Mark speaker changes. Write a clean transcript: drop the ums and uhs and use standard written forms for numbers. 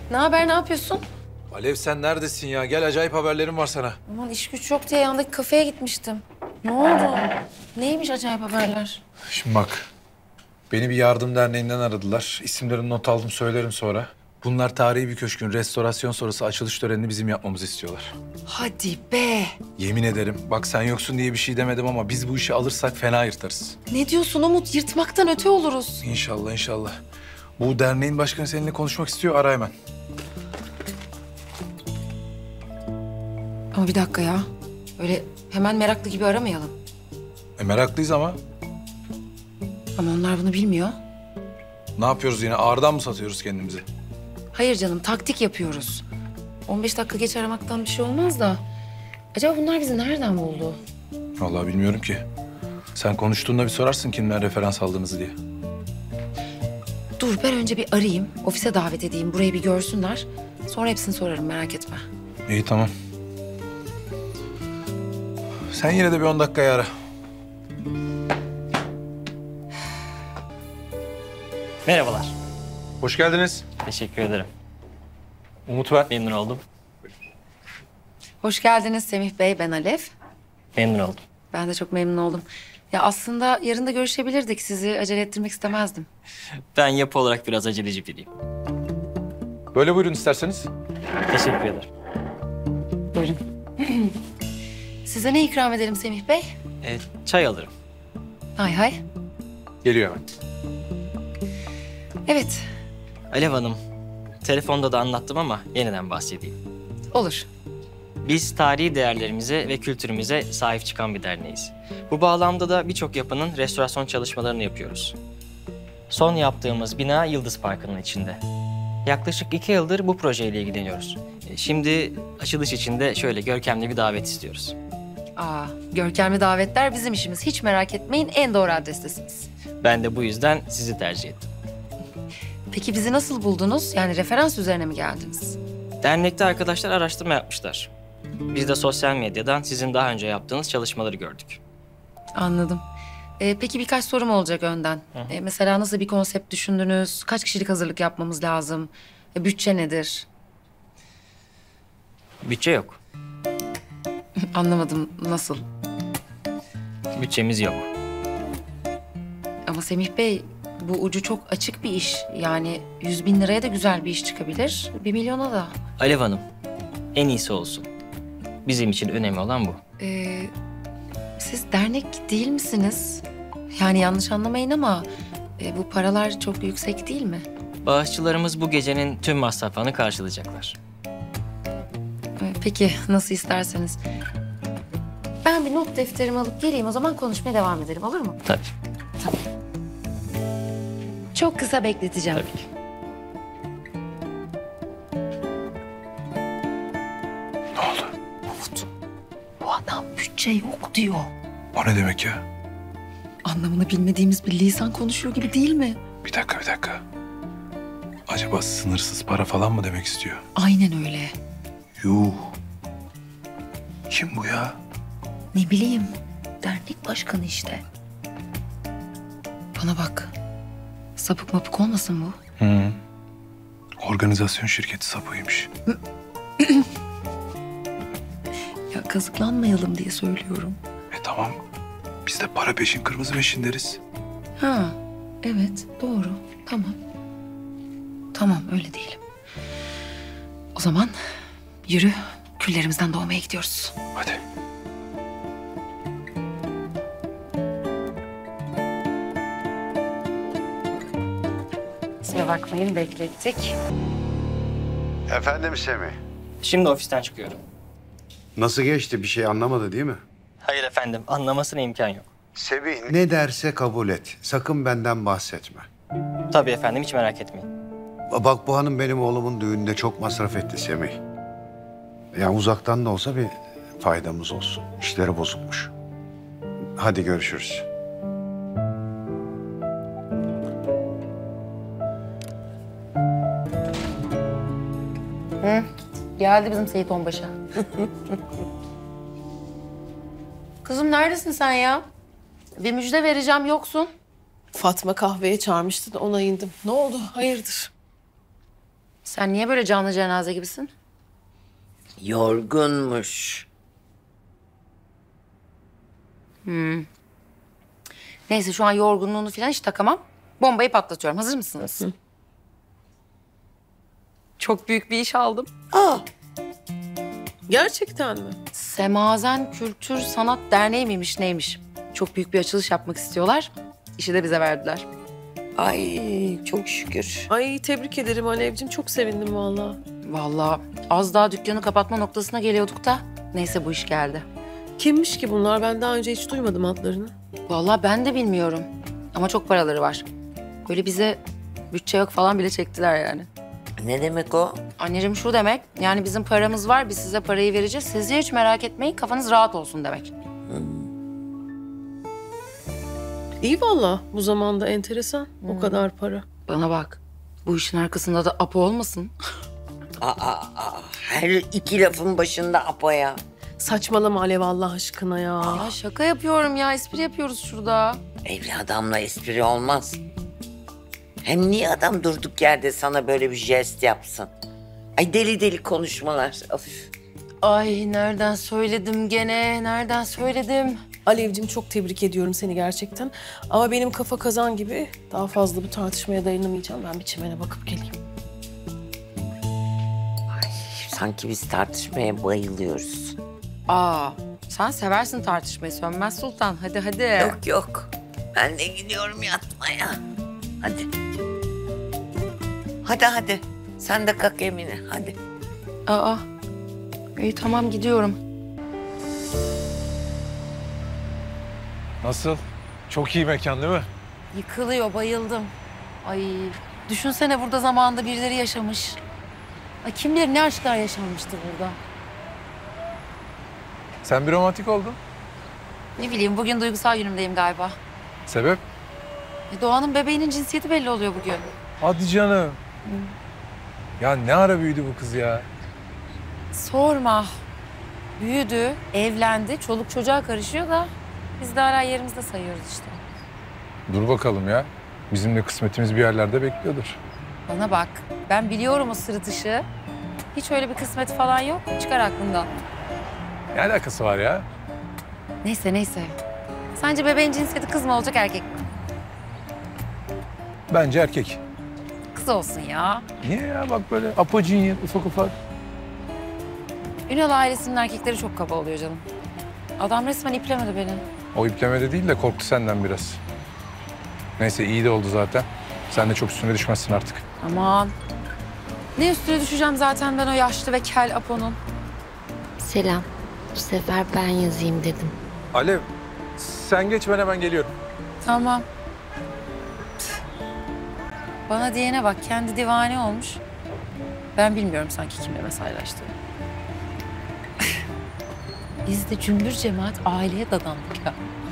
Speaker 1: Ne haber, ne yapıyorsun?
Speaker 2: Alev sen neredesin ya? Gel acayip haberlerim var sana.
Speaker 1: Aman iş güç yok diye yandaki kafeye gitmiştim. Ne oldu? Neymiş acayip haberler?
Speaker 2: Şimdi bak. Beni bir yardım derneğinden aradılar. İsimlerini not aldım söylerim sonra. Bunlar tarihi bir köşkün restorasyon sonrası açılış törenini bizim yapmamızı istiyorlar.
Speaker 1: Hadi be.
Speaker 2: Yemin ederim bak sen yoksun diye bir şey demedim ama biz bu işi alırsak fena yırtarız.
Speaker 1: Ne diyorsun Umut? Yırtmaktan öte oluruz.
Speaker 2: İnşallah inşallah. Bu derneğin başkanı seninle konuşmak istiyor. Ara hemen.
Speaker 1: Ama bir dakika ya. Öyle hemen meraklı gibi aramayalım.
Speaker 2: Meraklıyız ama.
Speaker 1: Ama onlar bunu bilmiyor.
Speaker 2: Ne yapıyoruz yine? Ağırdan mı satıyoruz kendimizi?
Speaker 1: Hayır canım, taktik yapıyoruz. 15 dakika geç aramaktan bir şey olmaz da. Acaba bunlar bizi nereden buldu?
Speaker 2: Vallahi bilmiyorum ki. Sen konuştuğunda bir sorarsın kimden referans aldığınızı diye.
Speaker 1: Dur ben önce bir arayayım. Ofise davet edeyim. Burayı bir görsünler. Sonra hepsini sorarım, merak etme.
Speaker 2: İyi tamam. Sen yine de bir 10 dakikaya ara.
Speaker 3: Merhabalar.
Speaker 2: Hoş geldiniz.
Speaker 3: Teşekkür ederim.
Speaker 2: Umut ben.
Speaker 3: Memnun oldum.
Speaker 1: Hoş geldiniz Semih Bey, ben Alev.
Speaker 3: Memnun oldum.
Speaker 1: Ben de çok memnun oldum. Ya aslında yarın da görüşebilirdik. Sizi acele ettirmek istemezdim.
Speaker 3: Ben yapı olarak biraz aceleci biriyim.
Speaker 2: Böyle buyurun isterseniz.
Speaker 3: Teşekkür ederim.
Speaker 1: Buyurun. Size ne ikram edelim Semih Bey?
Speaker 3: Çay alırım.
Speaker 1: Hay hay.
Speaker 2: Geliyor hemen.
Speaker 1: Evet,
Speaker 3: Alev Hanım, telefonda da anlattım ama yeniden bahsedeyim.
Speaker 1: olur.
Speaker 3: Biz tarihi değerlerimize ve kültürümüze sahip çıkan bir derneğiz. Bu bağlamda da birçok yapının restorasyon çalışmalarını yapıyoruz. Son yaptığımız bina Yıldız Parkı'nın içinde. Yaklaşık 2 yıldır bu projeyle ilgileniyoruz. Şimdi açılış için de şöyle görkemli bir davet istiyoruz.
Speaker 1: Görkemli davetler bizim işimiz. Hiç merak etmeyin, en doğru adrestesiniz.
Speaker 3: Ben de bu yüzden sizi tercih ettim.
Speaker 1: Peki bizi nasıl buldunuz? Yani referans üzerine mi geldiniz?
Speaker 3: Dernekte arkadaşlar araştırma yapmışlar. Biz de sosyal medyadan sizin daha önce yaptığınız çalışmaları gördük.
Speaker 1: Anladım. Peki birkaç sorum olacak önden. Mesela nasıl bir konsept düşündünüz? Kaç kişilik hazırlık yapmamız lazım? Bütçe nedir?
Speaker 3: Bütçe yok.
Speaker 1: Anlamadım, nasıl?
Speaker 3: Bütçemiz yok.
Speaker 1: Ama Semih Bey, bu ucu çok açık bir iş. Yani 100.000 liraya da güzel bir iş çıkabilir. 1 milyona da.
Speaker 3: Alev Hanım, en iyisi olsun. Bizim için önemli olan bu.
Speaker 1: Siz dernek değil misiniz? Yani yanlış anlamayın ama bu paralar çok yüksek değil mi?
Speaker 3: Bağışçılarımız bu gecenin tüm masraflarını karşılayacaklar.
Speaker 1: Peki, nasıl isterseniz. Ben bir not defterimi alıp geleyim, o zaman konuşmaya devam edelim, olur mu?
Speaker 3: Tabii,
Speaker 1: Çok kısa bekleteceğim.
Speaker 3: tabii ki.
Speaker 2: Ne oldu?
Speaker 1: Bu adam bütçe yok diyor.
Speaker 2: O ne demek ya?
Speaker 1: Anlamını bilmediğimiz bir lisan konuşuyor gibi değil mi?
Speaker 2: Bir dakika. Acaba sınırsız para falan mı demek istiyor?
Speaker 1: Aynen öyle.
Speaker 2: Yuh. Kim bu ya?
Speaker 1: Ne bileyim, dernek başkanı işte. Bana bak, sapık mapık olmasın bu?
Speaker 2: Hı. Organizasyon şirketi sapıymış.
Speaker 1: Ya kazıklanmayalım diye söylüyorum.
Speaker 2: Tamam. Biz de para peşin kırmızı peşin deriz.
Speaker 1: Ha, evet, doğru. Tamam. Tamam, öyle diyelim. O zaman yürü, küllerimizden doğmaya gidiyoruz.
Speaker 2: Hadi.
Speaker 1: Kusura bakmayın, beklettik.
Speaker 4: Efendim Semih,
Speaker 3: Şimdi ofisten çıkıyorum.
Speaker 4: nasıl geçti bir şey anlamadı değil mi?
Speaker 3: Hayır efendim, anlamasına imkan yok.
Speaker 4: Semih ne derse kabul et. Sakın benden bahsetme.
Speaker 3: Tabii efendim, hiç merak etmeyin.
Speaker 4: Bak bu hanım benim oğlumun düğününde çok masraf etti Semih. Yani uzaktan da olsa bir faydamız olsun. İşleri bozulmuş. Hadi görüşürüz.
Speaker 1: Geldi bizim Seyit Onbaşı. Kızım neredesin sen ya? Bir müjde vereceğim, yoksun.
Speaker 5: Fatma kahveye çağırmıştı da ona indim. Ne oldu? Hayırdır?
Speaker 1: Sen niye böyle canlı cenaze gibisin?
Speaker 5: Yorgunmuş.
Speaker 1: Neyse şu an yorgunluğunu falan hiç takamam. Bombayı patlatıyorum. Hazır mısınız? Çok büyük bir iş aldım.
Speaker 5: Aa,
Speaker 6: Gerçekten mi?
Speaker 1: Semazen Kültür Sanat Derneği miymiş neymiş? Çok büyük bir açılış yapmak istiyorlar. İşi de bize verdiler.
Speaker 5: ay çok şükür.
Speaker 6: Ay tebrik ederim Alevciğim. Çok sevindim vallahi.
Speaker 1: Vallahi az daha dükkanı kapatma noktasına geliyorduk da. Neyse bu iş geldi.
Speaker 6: Kimmiş ki bunlar? Ben daha önce hiç duymadım adlarını.
Speaker 1: Vallahi ben de bilmiyorum. Ama çok paraları var. Böyle bize bütçe yok falan bile çektiler yani.
Speaker 5: Ne demek o?
Speaker 1: Anneciğim şu demek, yani bizim paramız var, biz size parayı vereceğiz. Siz hiç merak etmeyin, kafanız rahat olsun demek.
Speaker 6: İyi vallahi. Bu zamanda enteresan. O kadar para.
Speaker 1: Bana bak, bu işin arkasında da Apo olmasın.
Speaker 5: Her iki lafın başında Apo'ya.
Speaker 6: Saçmalama Alev Allah aşkına ya.
Speaker 1: Ya şaka yapıyorum ya, espri yapıyoruz şurada.
Speaker 5: Evli adamla espri olmaz. Hem niye adam durduk yerde sana böyle bir jest yapsın? Ay deli deli konuşmalar. Of.
Speaker 1: Ay nereden söyledim gene, nereden söyledim?
Speaker 6: Alevciğim çok tebrik ediyorum seni gerçekten. Ama benim kafa kazan gibi daha fazla bu tartışmaya dayanamayacağım. Ben bir çimene bakıp geleyim.
Speaker 5: Sanki biz tartışmaya bayılıyoruz.
Speaker 1: Aa, sen seversin tartışmayı Sönmez Sultan. Hadi hadi.
Speaker 5: Yok yok. Ben de gidiyorum yatmaya. Hadi. Hadi. Sen de kalk Emine hadi.
Speaker 1: Aa, iyi tamam gidiyorum.
Speaker 2: Nasıl? Çok iyi mekan değil mi?
Speaker 1: Yıkılıyor, bayıldım. Ay, düşünsene burada zamanında birileri yaşamış. Ay, kim bilir ne aşklar yaşanmıştır burada.
Speaker 2: Sen bir romantik oldun.
Speaker 1: Ne bileyim, bugün duygusal günümdeyim galiba.
Speaker 2: Sebep?
Speaker 1: Doğan'ın bebeğinin cinsiyeti belli oluyor bugün.
Speaker 2: Hadi canım. Ya ne ara büyüdü bu kız ya?
Speaker 1: Sorma. Büyüdü, evlendi, çoluk çocuğa karışıyor da biz de hala yerimizde sayıyoruz işte.
Speaker 2: Dur bakalım ya. Bizim de kısmetimiz bir yerlerde bekliyordur.
Speaker 1: Bana bak, ben biliyorum o sırıtışı. Hiç öyle bir kısmet falan yok, çıkar aklından.
Speaker 2: Ne alakası var ya?
Speaker 1: Neyse. Sence bebeğin cinsiyeti kız mı olacak, erkek mi?
Speaker 2: Bence erkek.
Speaker 1: Kız olsun ya.
Speaker 2: Niye ya? Bak böyle Apo Junior ufak ufak.
Speaker 1: Ünal ailesinin erkekleri çok kaba oluyor canım. Adam resmen iplemedi beni.
Speaker 2: O iplemede değil de korktu senden biraz. Neyse iyi de oldu zaten. Sen de çok üstüne düşmezsin artık.
Speaker 1: Aman. Ne üstüne düşeceğim zaten ben o yaşlı ve kel Apo'nun.
Speaker 7: Selam. Bu sefer ben yazayım dedim.
Speaker 2: Alev, sen geç ben hemen geliyorum.
Speaker 1: Tamam. Bana diyene bak, kendi divane olmuş. Ben bilmiyorum sanki kimle mesajlaştığını. Biz de cümbür cemaat aileye dadandık ya.